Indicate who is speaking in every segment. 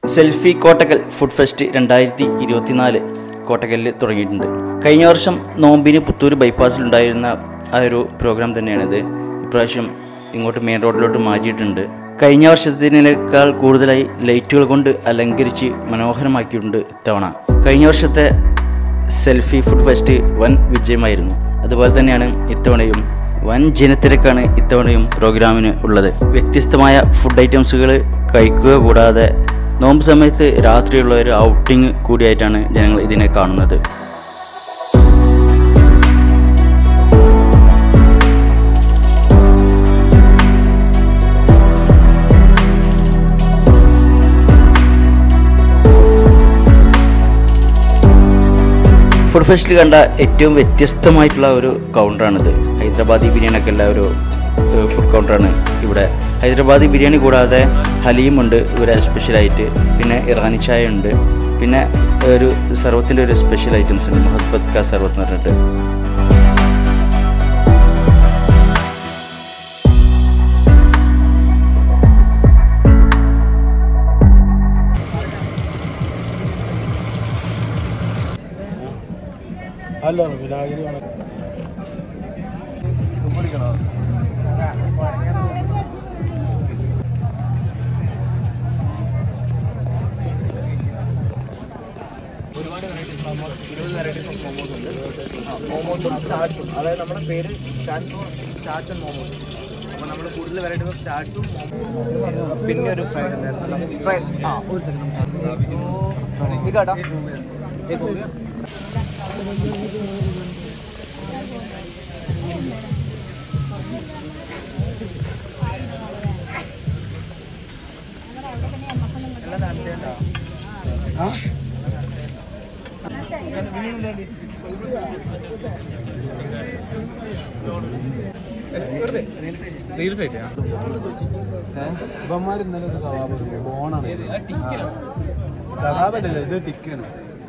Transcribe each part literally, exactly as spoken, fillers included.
Speaker 1: Selfie Kottakkal food fest രണ്ടായിരത്തി ഇരുപത്തിനാല് കോട്ടക്കലിൽ തുടങ്ങിയിട്ടുണ്ട്. കഴിഞ്ഞ വർഷം നോമ്പിന് പുത്തൂർ ബൈപ്പാസിലുണ്ടായിരുന്ന ആ ഒരു പ്രോഗ്രാം തന്നെയാണിത്. ഇപ്രാവശ്യം ഇങ്ങോട്ട് മെയിൻ റോഡിലോട്ട് മാറ്റിയിട്ടുണ്ട്. കഴിഞ്ഞ വർഷത്തിനേക്കാൾ കൂടുതലായി ലൈറ്റുകൾ കൊണ്ട് അലങ്കരിച്ച് മനോഹരമാക്കിയിട്ടുണ്ട് ഇത്തവണ. കഴിഞ്ഞ വർഷത്തെ സെൽഫി ഫുഡ് ഫെസ്റ്റ് വൻ വിജയമായിരുന്നു. അതുപോലെ തന്നെയാണ് ഇത്തവണയും വൻ ജനത്തിരക്കാണ് ഇത്തവണയും പ്രോഗ്രാമിന് ഉള്ളത്. വ്യത്യസ്തമായ ഫുഡ് ഐറ്റംസുകൾ കഴിക്കുക കൂടാതെ നോമ്പ് സമയത്ത് രാത്രിയുള്ള ഒരു ഔട്ടിങ് കൂടിയായിട്ടാണ് ജനങ്ങൾ ഇതിനെ കാണുന്നത്. ഫുഡ് ഫെസ്റ്റിൽ കണ്ട ഏറ്റവും വ്യത്യസ്തമായിട്ടുള്ള ഒരു കൗണ്ടറാണിത്. ഹൈദരാബാദി ബിരിയാണിയൊക്കെ ഉള്ള ഒരു ഫുഡ് കൗണ്ടറാണ് ഇവിടെ. ഹൈദരാബാദി ബിരിയാണി കൂടാതെ ഹലീമുണ്ട് ഇവിടെ സ്പെഷ്യലായിട്ട്, പിന്നെ ഇറാനി ചായ ഉണ്ട്, പിന്നെ ഒരു സർവത്തിൻ്റെ ഒരു സ്പെഷ്യൽ ഐറ്റംസ് ഉണ്ട്, മുഹബത്ത് കാ സർവത്ത് എന്ന് പറഞ്ഞിട്ട്.
Speaker 2: അല്ല വിനാഗിരി
Speaker 3: ഒരുപാട് വെറൈറ്റീസ് മോമോസ്, ഇരുപത് വെറൈറ്റീസ് ഓഫ് മോമോസ് ഉണ്ട്. മോമോസും ചാട്സും, അതായത് നമ്മുടെ പേര് stand for chaats and momos. അപ്പോൾ നമ്മൾ കൂടുതൽ വെറൈറ്റീസ് ഓഫ് ചാട്സും പിന്നെ ഒരു ഫ്രൈഡ് ഉണ്ടായിരുന്നു. ഫ്രൈഡ് ആ ഒരു സെക്കൻഡ് കേട്ടോ
Speaker 2: ഇവന്മാർ ഇന്നലെ ഒരു കബാബ് ബോണാണ്. കബാബല്ലല്ലോ, ഇത് ടിക്കാണ്.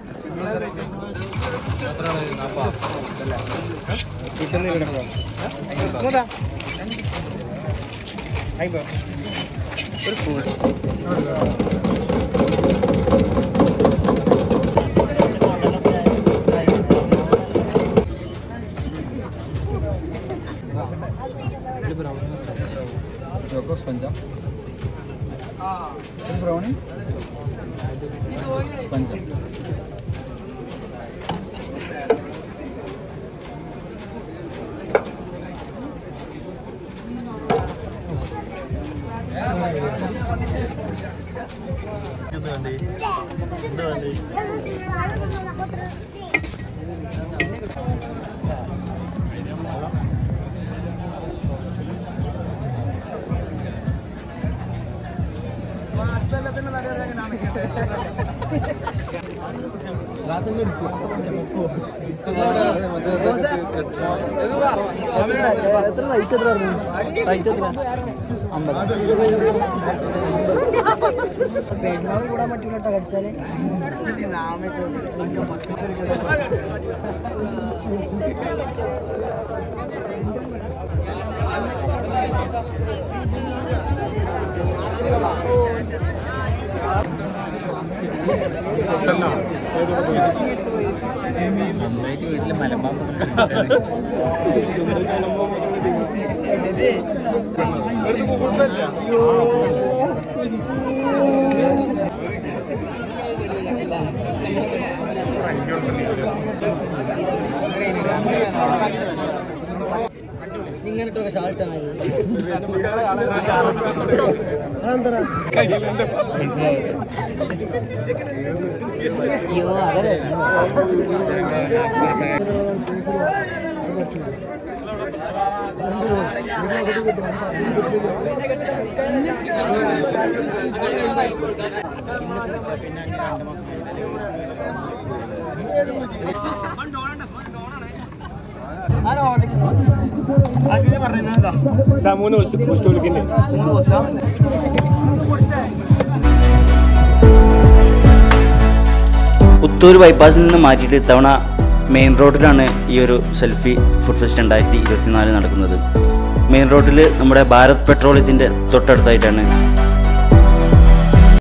Speaker 3: ഒരു full choco sponge brownie sponge പെരുന്നാൾ കൂടാൻ പറ്റൂല കേട്ടോ കടിച്ചാല്.
Speaker 1: സ്വന്തമായിട്ട് വീട്ടിൽ മലമ്പാമ്പ്
Speaker 3: ഇങ്ങനെട്ടൊക്കെ ഷാൾട്ടാണ്. അയ്യോ അതെ
Speaker 2: മൂന്ന് ദിവസം വിളിക്കുന്നത്
Speaker 3: മൂന്ന് ദിവസം
Speaker 1: പുത്തൂർ ബൈപ്പാസിൽ നിന്ന് മാറ്റിയിട്ട് ഇത്തവണ മെയിൻ റോഡിലാണ് ഈ ഒരു സെൽഫി ഫുഡ് ഫെസ്റ്റ് രണ്ടായിരത്തി ഇരുപത്തിനാല് നടക്കുന്നത്. മെയിൻ റോഡിൽ നമ്മുടെ ഭാരത് പെട്രോളിയത്തിൻ്റെ തൊട്ടടുത്തായിട്ടാണ്